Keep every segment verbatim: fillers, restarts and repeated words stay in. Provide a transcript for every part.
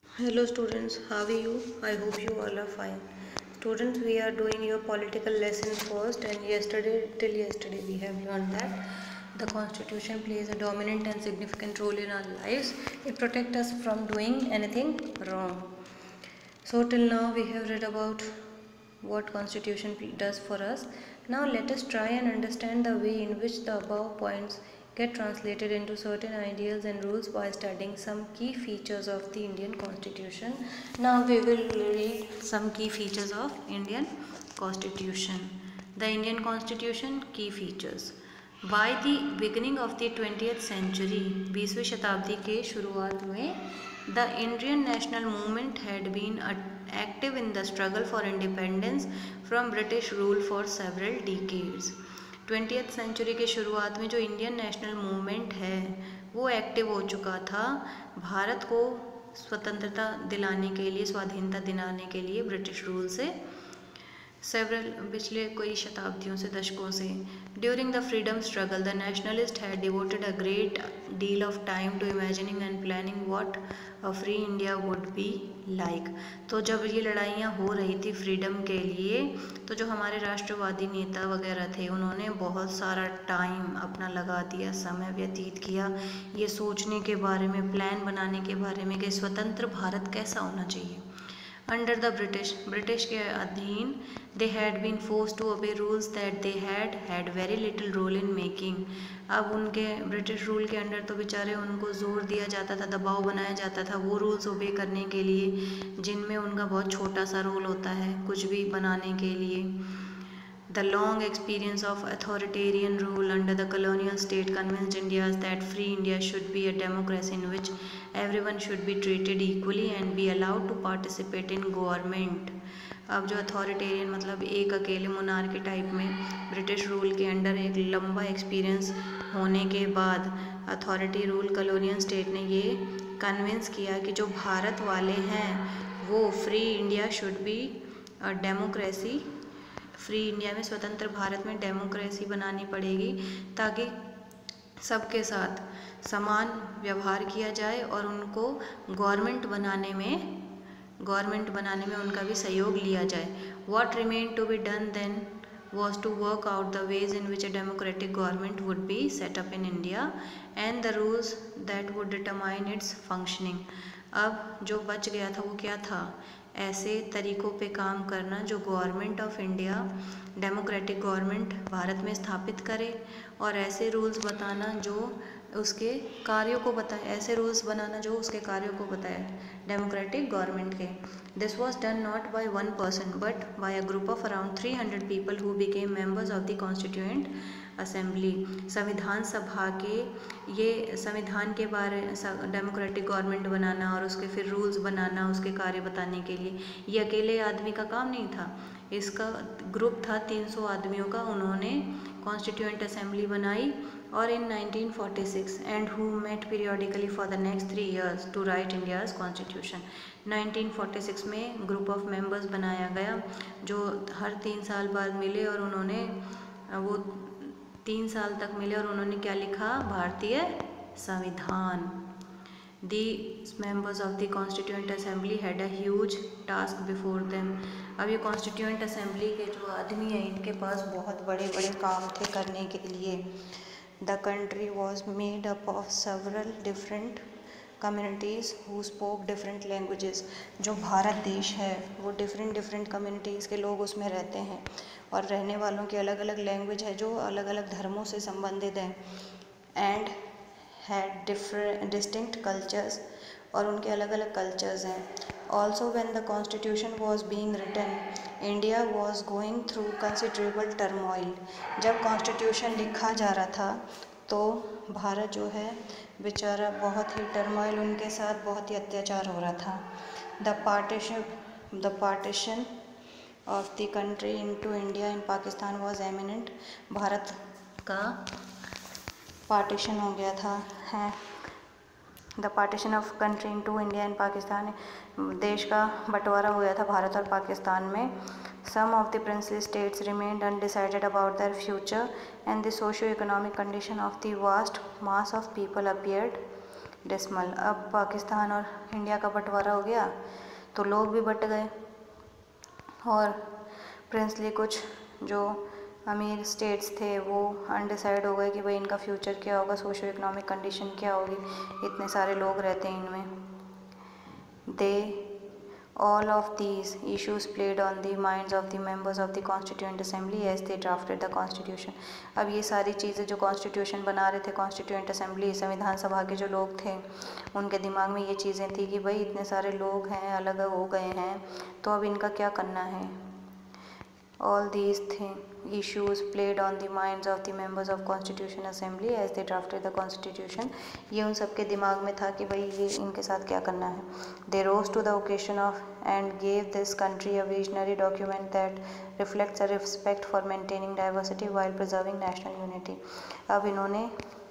Hello students, how are you? I hope you all are fine. Students, we are doing your political lesson first, and yesterday till yesterday we have learned that the constitution plays a dominant and significant role in our lives. It protects us from doing anything wrong. So till now we have read about what constitution does for us. Now let us try and understand the way in which the above points get translated into certain ideals and rules by studying some key features of the Indian Constitution. Now we will read some key features of Indian Constitution. The Indian Constitution key features. By the beginning of the twentieth century, बीसवीं शताब्दी के शुरुआत में, the Indian national movement had been active in the struggle for independence from British rule for several decades. Twentieth century के शुरुआत में जो Indian national movement है वो एक्टिव हो चुका था भारत को स्वतंत्रता दिलाने के लिए, स्वाधीनता दिलाने के लिए ब्रिटिश रूल से सेवरल पिछले कई शताब्दियों से, दशकों से. During the freedom struggle the nationalist had devoted a great deal of time to imagining and planning what a free India would be like. तो जब ये लड़ाइयाँ हो रही थी फ्रीडम के लिए, तो जो हमारे राष्ट्रवादी नेता वगैरह थे उन्होंने बहुत सारा टाइम अपना लगा दिया, समय व्यतीत किया ये सोचने के बारे में, प्लान बनाने के बारे में कि स्वतंत्र भारत कैसा होना चाहिए. अंडर द ब्रिटिश, ब्रिटिश के अधीन, they had been forced to obey rules that they had had very little role in making. अब उनके ब्रिटिश रूल के अंडर तो बेचारे उनको जोर दिया जाता था, दबाव बनाया जाता था वो रूल्स ओबे करने के लिए जिनमें उनका बहुत छोटा सा रोल होता है कुछ भी बनाने के लिए. The long experience of authoritarian rule under the colonial state convinced Indians that free India should be a democracy in which everyone should be treated equally and be allowed to participate in government. अब जो authoritarian मतलब एक अकेले monarchy type में British rule के under एक लंबा experience होने के बाद अथॉरिटी रूल कॉलोनियल स्टेट ने ये कन्विंस किया कि जो भारत वाले हैं वो free India should be democracy, free India में, स्वतंत्र भारत में डेमोक्रेसी बनानी पड़ेगी ताकि सबके साथ समान व्यवहार किया जाए और उनको गवर्नमेंट बनाने में गवर्नमेंट बनाने में उनका भी सहयोग लिया जाए. What remain to be done then was to work out the ways in which a democratic government would be set up in India and the rules that would determine its functioning. अब जो बच गया था वो क्या था, ऐसे तरीक़ों पे काम करना जो government of India, democratic government Bharat में स्थापित करे और ऐसे रूल्स बताना जो उसके कार्यों को बताए, ऐसे रूल्स बनाना जो उसके कार्यों को बताए डेमोक्रेटिक गवर्नमेंट के. This was done not by one person but by a group of around three hundred people who became members of the constituent assembly. संविधान सभा के ये संविधान के बारे डेमोक्रेटिक गवर्नमेंट बनाना और उसके फिर रूल्स बनाना उसके कार्य बताने के लिए ये अकेले आदमी का काम नहीं था, इसका ग्रुप था तीन सौ आदमियों का. उन्होंने कॉन्स्टिट्यूएंट असेंबली बनाई और in nineteen forty six and who met periodically for the next three years to write India's constitution. Nineteen forty six में ग्रुप ऑफ मेंबर्स बनाया गया जो हर तीन साल बाद मिले और उन्होंने वो तीन साल तक मिले और उन्होंने क्या लिखा, भारतीय संविधान. The members of the Constituent Assembly had a huge task before them. अब ये Constituent Assembly के जो आदमी हैं इनके पास बहुत बड़े बड़े काम थे करने के लिए. The country was made up of several different communities who spoke different languages. जो भारत देश है वो different different communities के लोग उसमें रहते हैं और रहने वालों की अलग अलग लैंग्वेज है जो अलग अलग धर्मों से संबंधित हैं. And had different distinct cultures और उनके अलग अलग cultures हैं. Also when the constitution was being written, India was going through considerable turmoil. जब constitution लिखा जा रहा था तो भारत जो है बेचारा बहुत ही टर्मोइल, उनके साथ बहुत ही अत्याचार हो रहा था. The partition the partition of the country into India and Pakistan was imminent. Bharat का पार्टीशन हो गया था है the partition of country into India and Pakistan. देश का बंटवारा हो गया था भारत और पाकिस्तान में. Some of the princely states remained undecided about their future and the socio economic condition of the vast mass of people appeared dismal. अब पाकिस्तान और इंडिया का बंटवारा हो गया तो लोग भी बट गए और प्रिंसली कुछ जो अमीर स्टेट्स थे वो अनडिसाइड हो गए कि भाई इनका फ्यूचर क्या होगा, सोशियो इकोनॉमिक कंडीशन क्या होगी, इतने सारे लोग रहते हैं इनमें। दे all of these issues played on the minds of the members of the constituent assembly as they drafted the constitution। अब ये सारी चीज़ें जो कॉन्स्टिट्यूशन बना रहे थे, कॉन्स्टिट्यूएंट असेंबली संविधान सभा के जो लोग थे उनके दिमाग में ये चीज़ें थी कि भाई इतने सारे लोग हैं, अलग हो गए हैं, तो अब इनका क्या करना है। All these thing issues played on the minds of the members of Constitution Assembly as they drafted the Constitution। ये उन सबके दिमाग में था कि भाई ये इनके साथ क्या करना है। They rose to the occasion of and gave this country a visionary document that reflects a respect for maintaining diversity while preserving national unity। अब इन्होंने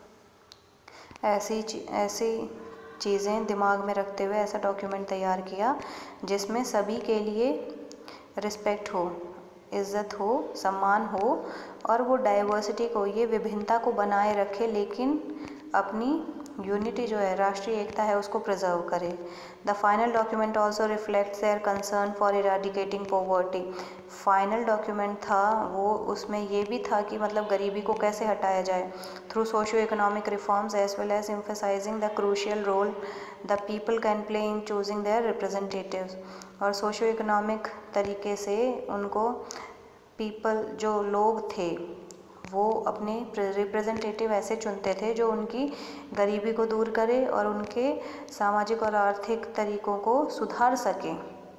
ऐसी ऐसी चीज़ें दिमाग में रखते हुए ऐसा डॉक्यूमेंट तैयार किया जिसमें सभी के लिए रिस्पेक्ट हो, इज़्ज़त हो, सम्मान हो और वो डाइवर्सिटी को, ये विभिन्नता को बनाए रखे लेकिन अपनी यूनिटी जो है, राष्ट्रीय एकता है, उसको प्रिजर्व करे। The final document also reflects their concern for eradicating poverty. Final document था वो, उसमें ये भी था कि मतलब गरीबी को कैसे हटाया जाए through socio economic reforms as well as emphasising the crucial role the people can play in choosing their representatives. और सोशियो इकोनॉमिक तरीके से उनको पीपल जो लोग थे वो अपने रिप्रेजेंटेटिव ऐसे चुनते थे जो उनकी गरीबी को दूर करे और उनके सामाजिक और आर्थिक तरीकों को सुधार सके।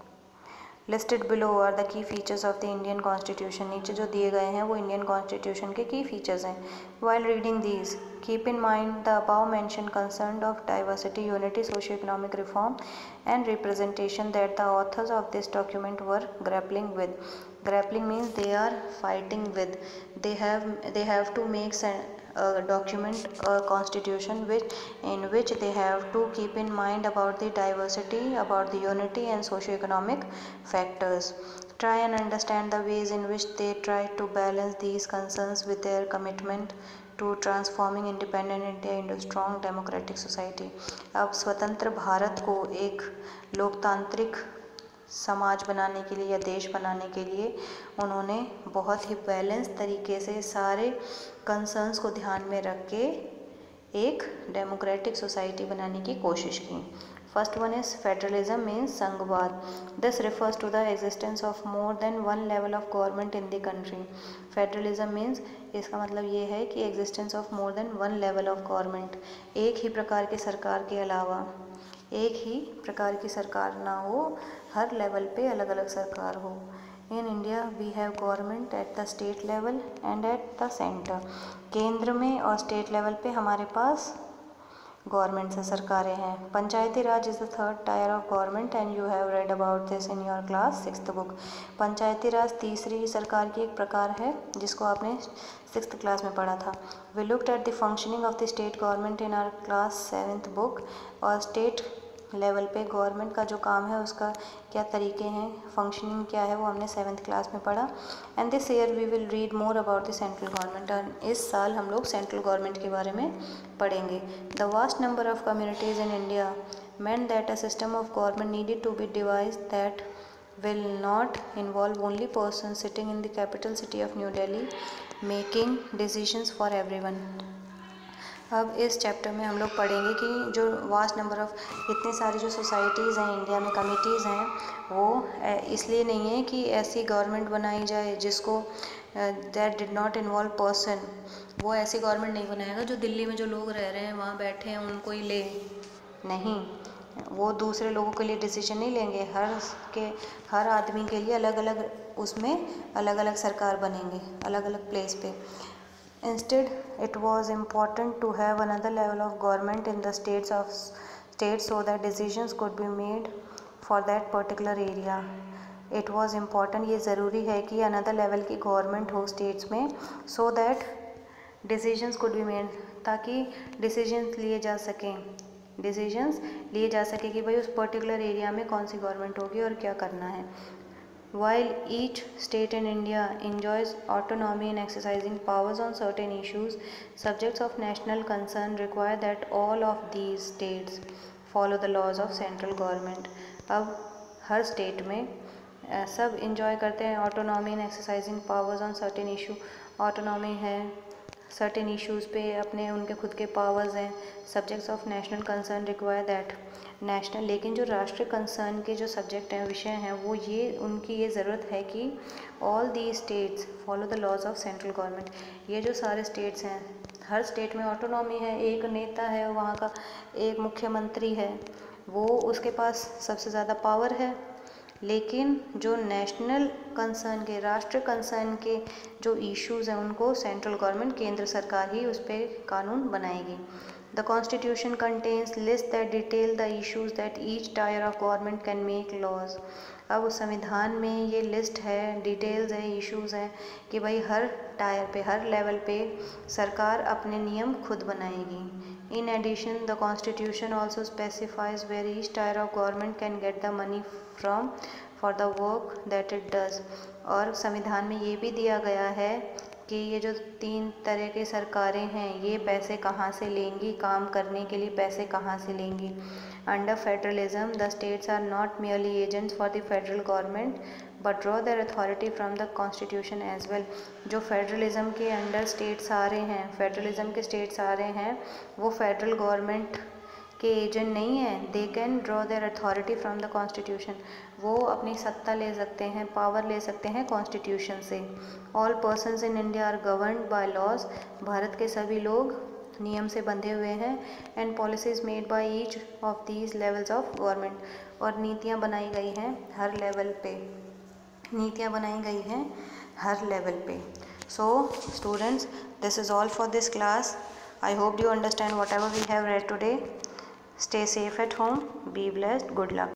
Listed below are the key features of the Indian constitution. नीचे जो दिए गए हैं वो इंडियन कॉन्स्टिट्यूशन के की फीचर्स हैं। While reading these keep in mind the above mention concern of diversity, unity, socio economic reform and representation that the authors of this document were grappling with। Grappling means they are fighting with, they have they have to make a document, a constitution which in which they have to keep in mind about the diversity, about the unity and socio-economic factors. Try and understand the ways in which they try to balance these concerns with their commitment to transforming independent India into strong democratic society। अब स्वतंत्र भारत को एक लोकतांत्रिक समाज बनाने के लिए या देश बनाने के लिए उन्होंने बहुत ही बैलेंस तरीके से सारे कंसर्न्स को ध्यान में रख के एक डेमोक्रेटिक सोसाइटी बनाने की कोशिश की। First one is federalism means संघवाद। This refers to the existence of more than one level of government in the country. Federalism means इसका मतलब ये है कि existence of more than one level of government, एक ही प्रकार की सरकार के अलावा एक ही प्रकार की सरकार ना हो, हर लेवल पे अलग अलग सरकार हो। In India we have government at the state level and at the centre. केंद्र में और स्टेट लेवल पे हमारे पास गवर्नमेंट से सरकारें हैं। Panchayati Raj is the third tier of government and you have read about this in your class sixth book. Panchayati Raj तीसरी सरकार की एक प्रकार है जिसको आपने सिक्स्थ क्लास में पढ़ा था। We looked at the functioning of the state government in our class seventh book. और स्टेट लेवल पे गवर्नमेंट का जो काम है उसका क्या तरीके हैं, फंक्शनिंग क्या है, वो हमने सेवन्थ क्लास में पढ़ा। And this year we will read more about the central government. और इस साल हम लोग सेंट्रल गवर्नमेंट के बारे में पढ़ेंगे। The vast number of communities in India meant that a system of government needed to be devised that will not involve only persons sitting in the capital city of New Delhi making decisions for everyone। अब इस chapter में हम लोग पढ़ेंगे कि जो vast number of इतनी सारी जो सोसाइटीज़ हैं इंडिया में, कमिटीज़ हैं, वो इसलिए नहीं है कि ऐसी गवर्नमेंट बनाई जाए जिसको that did not involve person. वो ऐसी गवर्नमेंट नहीं बनाएगा जो दिल्ली में जो लोग रह रहे हैं वहाँ बैठे हैं उनको ही ले, नहीं, वो दूसरे लोगों के लिए डिसीजन नहीं लेंगे। हर के हर आदमी के लिए अलग अलग उसमें अलग अलग सरकार बनेंगे अलग अलग प्लेस पे। Instead, it was important to have another level of government in the states of states so that decisions could be made for that particular area। It was important, ये ज़रूरी है कि another level की government हो states में so that decisions could be made, ताकि decisions लिए जा सकें decisions लिए जा सके कि भाई उस पर्टिकुलर एरिया में कौन सी गवर्नमेंट होगी और क्या करना है। While each state in India enjoys autonomy in exercising powers on certain issues, subjects of national concern require that all of these states follow the laws of central government. अब हर state में सब enjoy करते हैं autonomy in exercising powers on certain issue. Autonomy है certain issues पे अपने उनके खुद के पावर्स हैं. Subjects of national concern require that national, लेकिन जो राष्ट्रीय कंसर्न के जो सब्जेक्ट हैं विषय हैं वो ये उनकी ये ज़रूरत है कि all the states follow the laws of central government. ये जो सारे स्टेट्स हैं हर स्टेट में ऑटोनॉमी है. एक नेता है वहाँ का, एक मुख्यमंत्री है, वो उसके पास सबसे ज़्यादा पावर है. लेकिन जो नेशनल कंसर्न के राष्ट्रीय कंसर्न के जो इश्यूज़ हैं उनको सेंट्रल गवर्नमेंट केंद्र सरकार ही उस पर कानून बनाएगी. The constitution contains list that detail the issues that each tier of government can make laws. अब उस संविधान में ये लिस्ट है, डिटेल्स है, इश्यूज़ हैं कि भाई हर टायर पे हर लेवल पे सरकार अपने नियम खुद बनाएगी. In addition, the Constitution also specifies where each tier of government can get the money from for the work that it does. और संविधान में ये भी दिया गया है कि ये जो तीन तरह की सरकारें हैं ये पैसे कहाँ से लेंगी, काम करने के लिए पैसे कहाँ से लेंगी. Under federalism, the states are not merely agents for the federal government but draw their authority from the constitution as well. जो फेडरलिज्म के अंडर स्टेट्स आ रहे हैं, फेडरलिज्म के स्टेट्स आ रहे हैं, वो फेडरल गवर्नमेंट के एजेंट नहीं है. They can draw their authority from the constitution. वो अपनी सत्ता ले सकते हैं, पावर ले सकते हैं कॉन्स्टिट्यूशन से. All persons in India are governed by laws. भारत के सभी लोग नियम से बंधे हुए हैं. And policies made by each of these levels of government. और नीतियाँ बनाई गई हैं हर लेवल पे, नीतियाँ बनाई गई हैं हर लेवल पे. So students, this is all for this class. I hope you understand whatever we have read today. Stay safe at home. Be blessed. Good luck.